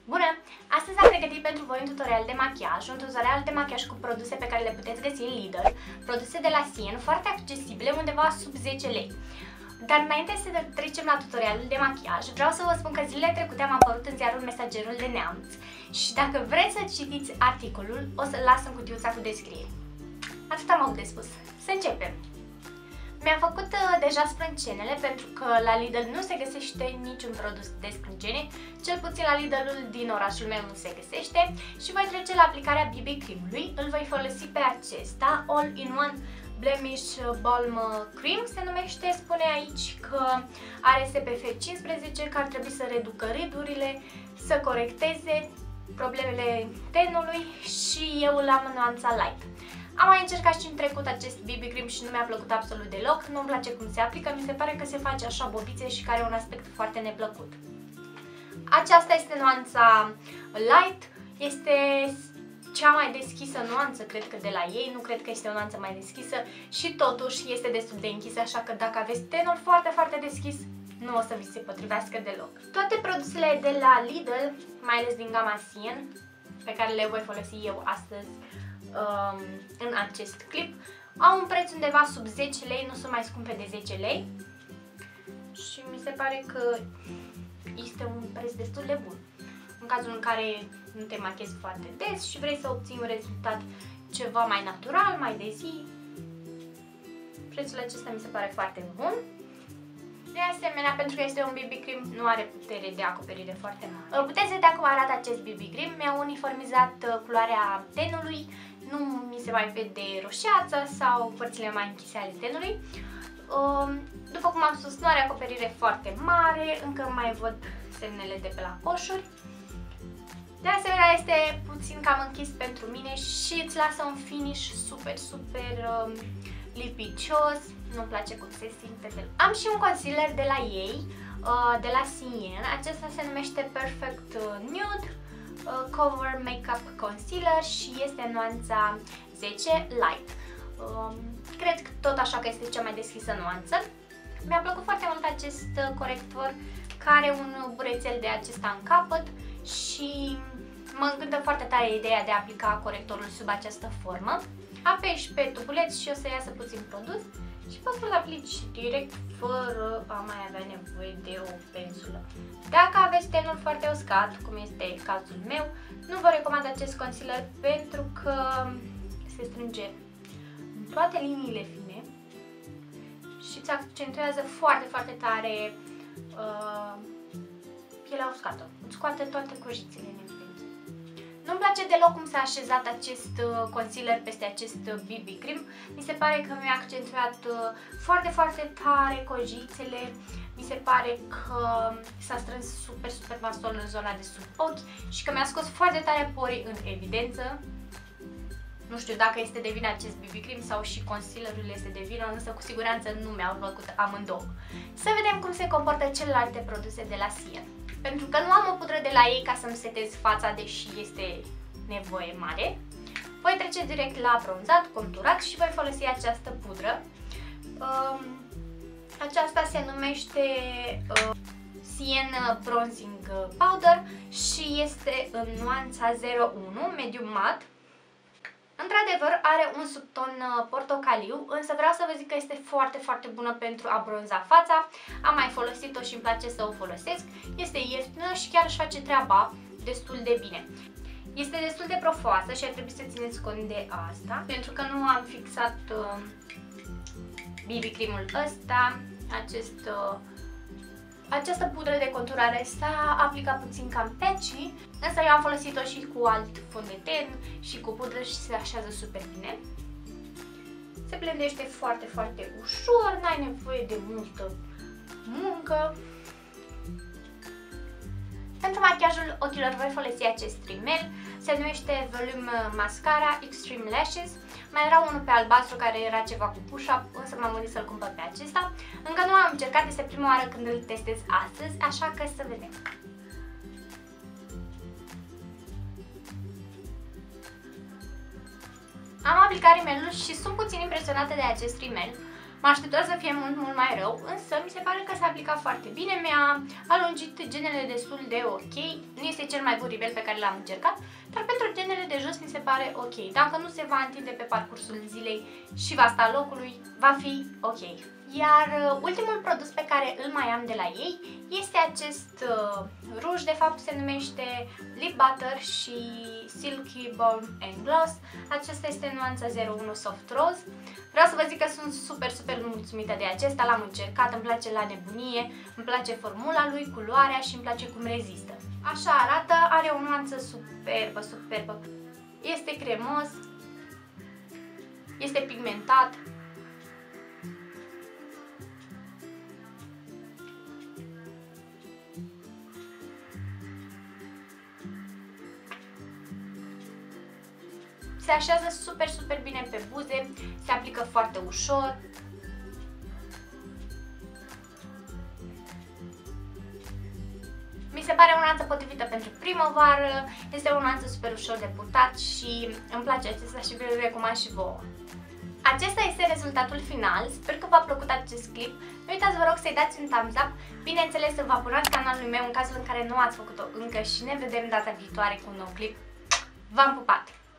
Bună! Astăzi am pregătit pentru voi un tutorial de machiaj, cu produse pe care le puteți găsi în Lidl, produse de la Shein, foarte accesibile, undeva sub 10 lei. Dar înainte să trecem la tutorialul de machiaj, vreau să vă spun că zilele trecute am apărut în ziarul Mesagerul de Neamț și dacă vreți să citiți articolul, o să-l las în cutiuța cu descriere. Atât am avut de spus. Să începem! Mi-am făcut deja sprâncenele pentru că la Lidl nu se găsește niciun produs de sprâncene, cel puțin la Lidl-ul din orașul meu nu se găsește și voi trece la aplicarea BB Cream-ului. Îl voi folosi pe acesta, All-in-One Blemish Balm Cream se numește, spune aici că are SPF 15, că ar trebui să reducă ridurile, să corecteze problemele tenului și eu îl am în nuanța light. Am mai încercat și în trecut acest BB Cream și nu mi-a plăcut absolut deloc, nu-mi place cum se aplică, mi se pare că se face așa bobițe și că are un aspect foarte neplăcut. Aceasta este nuanța light, este cea mai deschisă nuanță, cred că de la ei, nu cred că este o nuanță mai deschisă și totuși este destul de închisă, așa că dacă aveți tenul foarte deschis, nu o să vi se potrivească deloc. Toate produsele de la Lidl, mai ales din gama Shein, pe care le voi folosi eu astăzi în acest clip, au un preț undeva sub 10 lei, nu sunt mai scumpe de 10 lei și mi se pare că este un preț destul de bun. În cazul în care nu te machiezi foarte des și vrei să obții un rezultat ceva mai natural, mai de zi, prețul acesta mi se pare foarte bun. De asemenea, pentru că este un BB Cream, nu are putere de acoperire foarte mare. Puteți vedea cum arată acest BB Cream, mi-a uniformizat culoarea tenului, nu mi se mai vede roșeață sau părțile mai închise ale tenului. După cum am spus, nu are acoperire foarte mare, încă mai văd semnele de pe la coșuri. De asemenea, este puțin cam închis pentru mine și îți lasă un finish super lipicios, nu-mi place cum se simte deloc. Am și un concealer de la ei, de la Shein, acesta se numește Perfect Nude Cover Makeup Concealer și este în nuanța 10 Light. Cred că tot așa că este cea mai deschisă nuanță. Mi-a plăcut foarte mult acest corector care are un burețel de acesta în capăt și mă încântă foarte tare ideea de a aplica corectorul sub această formă. Apeși pe tubuleț și o să iasă puțin produs și poți să-l aplici direct fără a mai avea nevoie de o pensulă. Dacă aveți tenul foarte uscat, cum este cazul meu, nu vă recomand acest concealer pentru că se strânge în toate liniile fine și îți accentuează foarte tare pielea uscată. Îți scoate toate cojițele în evidență. Nu-mi place deloc cum s-a așezat acest concealer peste acest BB Cream. Mi se pare că mi-a accentuat foarte tare cojițele. Mi se pare că s-a strâns super nasol în zona de sub ochi și că mi-a scos foarte tare porii în evidență. Nu știu dacă este de vină acest BB Cream sau și concealerul este de vină, însă cu siguranță nu mi-au plăcut amândouă. Să vedem cum se comportă celelalte produse de la Shein. Pentru că nu am o pudră de la ei ca să-mi setez fața, deși este nevoie mare, voi trece direct la bronzat, conturat și voi folosi această pudră. Aceasta se numește Shein Bronzing Powder și este în nuanța 01, medium mat. Într-adevăr are un subton portocaliu, însă vreau să vă zic că este foarte bună pentru a bronza fața. Am mai folosit-o și îmi place să o folosesc. Este ieftină și chiar își face treaba destul de bine. Este destul de profoasă și ar trebui să țineți cont de asta, pentru că nu am fixat BB Cream-ul ăsta, această pudră de conturare s-a aplicat puțin cam patchy, însă eu am folosit-o și cu alt fond de ten și cu pudră și se așează super bine. Se blendește foarte ușor, n-ai nevoie de multă muncă. Pentru machiajul ochilor voi folosi acest rimel, se numește Volume Mascara Extreme Lashes. Mai era unul pe albastru care era ceva cu push-up, însă m-am gândit să-l cumpăr pe acesta. Încă nu am încercat, este prima oară când îl testez astăzi, așa că să vedem. Am aplicat rimelul și sunt puțin impresionată de acest rimel. Mă așteptam să fie mult mai rău, însă mi se pare că s-a aplicat foarte bine, mi-a alungit genele destul de ok. Nu este cel mai bun rebel pe care l-am încercat, dar pentru genele de jos mi se pare ok. Dacă nu se va întinde pe parcursul zilei și va sta locului, va fi ok. Iar ultimul produs pe care îl mai am de la ei este acest ruj, de fapt se numește Lip Butter și Silky Balm and Gloss. Acesta este nuanța 01 Soft Rose. Vreau să vă zic că sunt super mulțumită de acesta, l-am încercat, îmi place la nebunie, îmi place formula lui, culoarea și îmi place cum rezistă. Așa arată, are o nuanță superbă. Este cremos, este pigmentat. Se așează super bine pe buze, se aplică foarte ușor. Mi se pare o nuanță potrivită pentru primăvară, este o nuanță super ușor de purtat și îmi place acesta și vi-l recomand și vouă. Acesta este rezultatul final, sper că v-a plăcut acest clip. Nu uitați, vă rog, să-i dați un thumbs up, bineînțeles să vă abonați canalului meu în cazul în care nu ați făcut-o încă și ne vedem data viitoare cu un nou clip. V-am pupat!